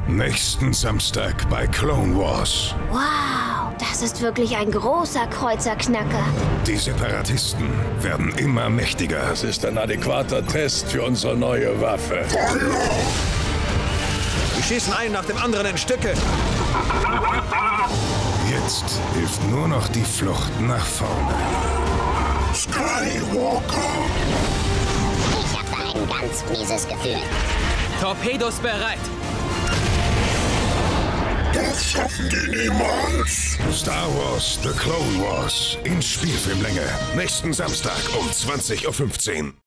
Nächsten Samstag bei Clone Wars. Wow, das ist wirklich ein großer Kreuzerknacker. Die Separatisten werden immer mächtiger. Das ist ein adäquater Test für unsere neue Waffe. Die schießen einen nach dem anderen in Stücke. Jetzt hilft nur noch die Flucht nach vorne. Skywalker! Ich habe da ein ganz mieses Gefühl. Torpedos bereit. Das schaffen die niemals! Star Wars The Clone Wars in Spielfilmlänge. Nächsten Samstag um 20:15 Uhr.